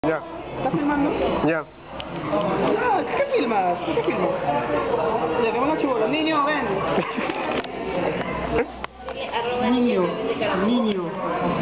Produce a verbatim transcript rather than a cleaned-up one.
Ya, ¿Estás filmando? ya. Ah, ¿qué filmas? ¿Qué filmas? Ya, que me la chivolo. Niño, ven. Arroba Niño, niño. niño.